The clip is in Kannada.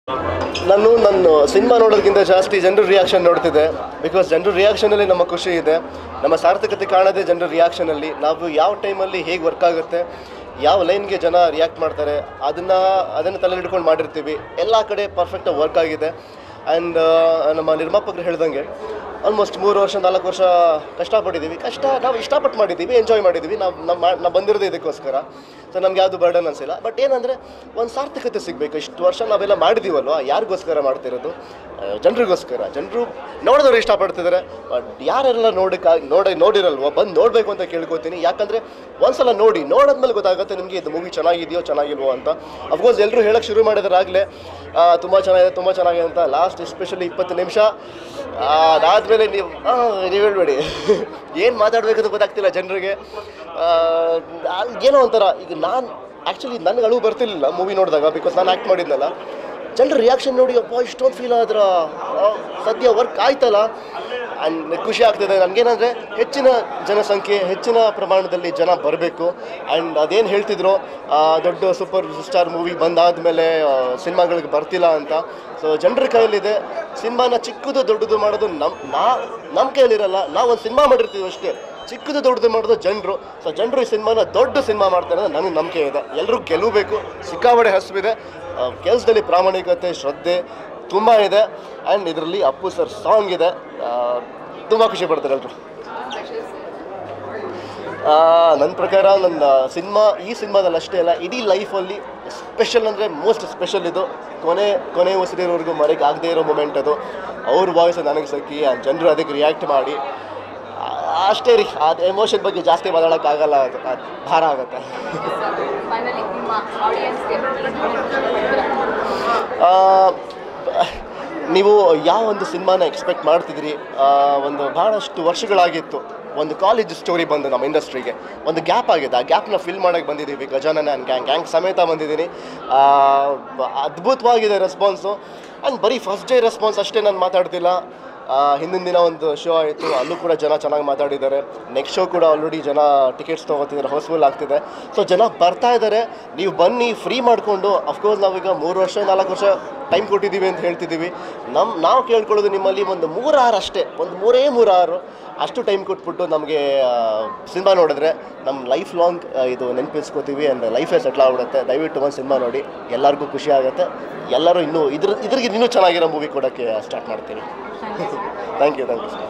ನನ್ನ ಸಿನಿಮಾ ನೋಡೋದಕ್ಕಿಂತ ಜಾಸ್ತಿ ಜನರ ರಿಯಾಕ್ಷನ್ ನೋಡ್ತಿದ್ದೆ. ಬಿಕಾಸ್ ಜನರ ರಿಯಾಕ್ಷನಲ್ಲಿ ನಮ್ಮ ಖುಷಿ ಇದೆ. ನಮ್ಮ ಸಾರ್ಥಕತೆ ಕಾಣೋದೇ ಜನರ ರಿಯಾಕ್ಷನಲ್ಲಿ. ನಾವು ಯಾವ ಟೈಮಲ್ಲಿ ಹೇಗೆ ವರ್ಕ್ ಆಗುತ್ತೆ, ಯಾವ ಲೈನ್ಗೆ ಜನ ರಿಯಾಕ್ಟ್ ಮಾಡ್ತಾರೆ ಅದನ್ನು ತಲೆ ಹಿಡ್ಕೊಂಡು ಮಾಡಿರ್ತೀವಿ. ಎಲ್ಲ ಕಡೆ ಪರ್ಫೆಕ್ಟಾಗಿ ವರ್ಕ್ ಆಗಿದೆ. ಆ್ಯಂಡ್ ನಮ್ಮ ನಿರ್ಮಾಪಕರು ಹೇಳ್ದಂಗೆ ಆಲ್ಮೋಸ್ಟ್ 3 ವರ್ಷ 4 ವರ್ಷ ಕಷ್ಟಪಟ್ಟಿದ್ದೀವಿ. ನಾವು ಇಷ್ಟಪಟ್ಟು ಮಾಡಿದ್ದೀವಿ, ಎಂಜಾಯ್ ಮಾಡಿದ್ದೀವಿ. ನಾವು ಬಂದಿರೋದು ಇದಕ್ಕೋಸ್ಕರ. ಸೊ ನಮ್ಗೆ ಯಾವುದು ಬರ್ಡನ್ ಅನಿಸಿಲ್ಲ. ಬಟ್ ಏನಂದರೆ ಒಂದು ಸಾರ್ಥಕತೆ ಸಿಗಬೇಕು. ಇಷ್ಟು ವರ್ಷ ನಾವೆಲ್ಲ ಮಾಡಿದ್ದೀವಲ್ವ, ಯಾರಿಗೋಸ್ಕರ ಮಾಡ್ತಿರೋದು? ಜನರಿಗೋಸ್ಕರ. ಜನರು ನೋಡಿದವ್ರು ಇಷ್ಟಪಡ್ತಿದ್ದಾರೆ. ಬಟ್ ಯಾರೆಲ್ಲ ನೋಡಿರಲ್ವೋ ಬಂದು ನೋಡಬೇಕು ಅಂತ ಕೇಳ್ಕೊತೀನಿ. ಯಾಕಂದರೆ ಒಂದ್ಸಲ ನೋಡಿದ್ಮೇಲೆ ಗೊತ್ತಾಗುತ್ತೆ ನಿಮಗೆ ಇದು ಮೂವಿ ಚೆನ್ನಾಗಿದೆಯೋ ಚೆನ್ನಾಗಿಲ್ವೋ ಅಂತ. ಅಫ್ಕೋರ್ಸ್ ಎಲ್ಲರೂ ಹೇಳೋಕ್ಕೆ ಶುರು ಮಾಡಿದ್ರಾಗಲೇ ತುಂಬ ಚೆನ್ನಾಗಿದೆ ಅಂತ. ಲಾಸ್ಟ್ ಎಸ್ಪೆಷಲಿ 20 ನಿಮಿಷ ಅದಾದಮೇಲೆ ನೀವು ಹೇಳ್ಬೇಡಿ ಏನು ಮಾತಾಡಬೇಕಂತ ಗೊತ್ತಾಗ್ತಿಲ್ಲ ಜನರಿಗೆ. ಏನೋ ಒಂಥರ ಈಗ ಆ್ಯಕ್ಚುಲಿ ನನಗೆ ಅಳು ಬರ್ತಿರ್ಲಿಲ್ಲ ಮೂವಿ ನೋಡಿದಾಗ. ಬಿಕಾಸ್ ನಾನು ಆ್ಯಕ್ಟ್ ಮಾಡಿದ್ನಲ್ಲ. ಜನರ ರಿಯಾಕ್ಷನ್ ನೋಡಿ ಅಪ್ಪ ಇಷ್ಟೊಂದು ಫೀಲ್ ಆದ್ರೆ ಸದ್ಯ ವರ್ಕ್ ಆಯ್ತಲ್ಲ ಆ್ಯಂಡ್ ಖುಷಿ ಆಗ್ತಿದೆ. ನನಗೇನಂದರೆ ಹೆಚ್ಚಿನ ಜನಸಂಖ್ಯೆ, ಹೆಚ್ಚಿನ ಪ್ರಮಾಣದಲ್ಲಿ ಜನ ಬರಬೇಕು. ಆ್ಯಂಡ್ ಅದೇನು ಹೇಳ್ತಿದ್ರು ದೊಡ್ಡ ಸೂಪರ್ ಸ್ಟಾರ್ ಮೂವಿ ಬಂದಾದಮೇಲೆ ಸಿನಿಮಾಗಳಿಗೆ ಬರ್ತಿಲ್ಲ ಅಂತ. ಸೊ ಜನರ ಕೈಯಲ್ಲಿದೆ. ಸಿನಿಮಾನ ಚಿಕ್ಕದು ದೊಡ್ಡದು ಮಾಡೋದು ನಮ್ಮ ಕೈಯಲ್ಲಿರಲ್ಲ. ನಾವು ಒಂದು ಸಿನಿಮಾ ಮಾಡಿರ್ತೀವಿ ಅಷ್ಟೇ. ಚಿಕ್ಕದು ದೊಡ್ಡದು ಮಾಡೋದು ಜನರು. ಸೊ ಜನರು ಈ ಸಿನಿಮಾನ ದೊಡ್ಡ ಸಿನಿಮಾ ಮಾಡ್ತಾರೆ ಅಂತ ನನಗೆ ನಂಬಿಕೆ ಇದೆ. ಎಲ್ಲರೂ ಗೆಲ್ಲಬೇಕು. ಸಿಕ್ಕಾಬಡೆ ಹಸಿವಿದೆ. ಕೆಲಸದಲ್ಲಿ ಪ್ರಾಮಾಣಿಕತೆ, ಶ್ರದ್ಧೆ ತುಂಬ ಇದೆ. ಆ್ಯಂಡ್ ಇದರಲ್ಲಿ ಅಪ್ಪು ಸರ್ ಸಾಂಗ್ ಇದೆ. ತುಂಬ ಖುಷಿ ಪಡ್ತಾರೆ ಎಲ್ಲರೂ. ನನ್ನ ಪ್ರಕಾರ ಈ ಸಿನಿಮಾದಲ್ಲಿ ಅಷ್ಟೇ ಅಲ್ಲ, ಇಡೀ ಲೈಫಲ್ಲಿ ಸ್ಪೆಷಲ್ ಅಂದರೆ ಮೋಸ್ಟ್ ಸ್ಪೆಷಲ್ ಇದು. ಕೊನೆ ಉಸಿರಿರೋವರೆಗೂ ಮರೆಗೆ ಆಗದೇ ಇರೋ ಮೂಮೆಂಟ್ ಅದು. ಅವ್ರ ವಾಯ್ಸ್ ನನಗೆ ಸಿಕ್ಕಿ ಜನರು ಅದಕ್ಕೆ ರಿಯಾಕ್ಟ್ ಮಾಡಿ ಅಷ್ಟೇ ರೀ. ಅದು ಎಮೋಷನ್ ಬಗ್ಗೆ ಜಾಸ್ತಿ ಮಾತಾಡೋಕ್ಕಾಗಲ್ಲ. ಅದು ಭಾರ ಆಗುತ್ತೆ. ನೀವು ಯಾವ ಒಂದು ಸಿನಿಮಾನ ಎಕ್ಸ್ಪೆಕ್ಟ್ ಮಾಡ್ತಿದ್ರಿ? ಒಂದು ಭಾಳಷ್ಟು ವರ್ಷಗಳಾಗಿತ್ತು ಒಂದು ಕಾಲೇಜ್ ಸ್ಟೋರಿ ಬಂದು ನಮ್ಮ ಇಂಡಸ್ಟ್ರಿಗೆ. ಒಂದು ಗ್ಯಾಪ್ ಆಗಿದೆ. ಆ ಗ್ಯಾಪ್ನ ಫಿಲ್ ಮಾಡೋಕ್ಕೆ ಬಂದಿದ್ದೀವಿ. ಗಜಾನನ ಗ್ಯಾಂಗ್ ಸಮೇತ ಬಂದಿದ್ದೀನಿ. ಅದ್ಭುತವಾಗಿದೆ ರೆಸ್ಪಾನ್ಸು. ಆ್ಯಂಡ್ ಬರೀ ಫಸ್ಟ್ ಡೇ ರೆಸ್ಪಾನ್ಸ್ ಅಷ್ಟೇ ನಾನು ಮಾತಾಡ್ತಿಲ್ಲ. ಹಿಂದಿನ ದಿನ ಒಂದು ಶೋ ಆಯಿತು, ಅಲ್ಲೂ ಕೂಡ ಜನ ಚೆನ್ನಾಗಿ ಮಾತಾಡಿದ್ದಾರೆ. ನೆಕ್ಸ್ಟ್ ಶೋ ಕೂಡ ಆಲ್ರೆಡಿ ಜನ ಟಿಕೆಟ್ಸ್ ತೊಗೋತಿದ್ದಾರೆ, ಹೌಸ್ಫುಲ್ ಆಗ್ತಿದೆ. ಸೊ ಜನ ಬರ್ತಾ ಇದ್ದಾರೆ. ನೀವು ಬನ್ನಿ, ಫ್ರೀ ಮಾಡಿಕೊಂಡು. ಅಫ್ಕೋರ್ಸ್ ನಾವೀಗ 3 ವರ್ಷ 4 ವರ್ಷ ಟೈಮ್ ಕೊಟ್ಟಿದ್ದೀವಿ ಅಂತ ಹೇಳ್ತಿದ್ದೀವಿ. ನಾವು ಕೇಳ್ಕೊಳ್ಳೋದು ನಿಮ್ಮಲ್ಲಿ ಒಂದು 3 6 ಅಷ್ಟೇ. ಒಂದು 3 6 ಅಷ್ಟು ಟೈಮ್ ಕೊಟ್ಬಿಟ್ಟು ನಮಗೆ ಸಿನಿಮಾ ನೋಡಿದ್ರೆ ನಮ್ಮ ಲೈಫ್ ಲಾಂಗ್ ಇದು ನೆನಪಿಸ್ಕೋತೀವಿ. ಆ್ಯಂಡ್ ಲೈಫೇ ಸೆಟ್ಲ್ ಆಗ್ಬಿಡುತ್ತೆ. ದಯವಿಟ್ಟು ಒಂದು ಸಿನಿಮಾ ನೋಡಿ, ಎಲ್ಲರಿಗೂ ಖುಷಿ ಆಗುತ್ತೆ. ಎಲ್ಲರೂ ಇದ್ರಿಗೆ ಇನ್ನೂ ಚೆನ್ನಾಗಿರೋ ಮೂವಿ ಕೊಡೋಕ್ಕೆ ಸ್ಟಾರ್ಟ್ ಮಾಡ್ತೀನಿ. Thank you.